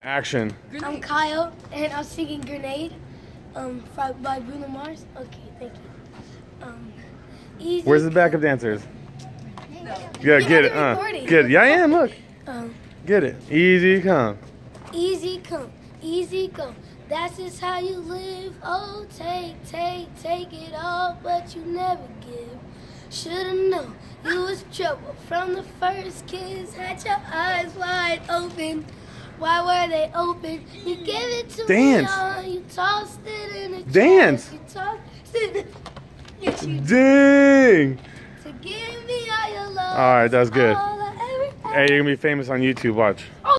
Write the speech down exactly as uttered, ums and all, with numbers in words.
Action. I'm Kyle, and I'm singing Grenade um, by Bruno Mars. Okay, thank you. Um, easy. Where's the backup dancers? Yeah, get it. Uh, get it. Yeah, I am. Look. Um, get it. Easy come. Easy come, easy go. That's just how you live. Oh, take, take, take it all, but you never give. Should've known you was trouble from the first kiss. Had your eyes wide open. Why were they open? You gave it to Dance. me all. You tossed it in a Dance. chest. You tossed it. Yes, you Dang. to give me all your love. All right, that was good. All I ever had. Hey, you're gonna be famous on YouTube. Watch.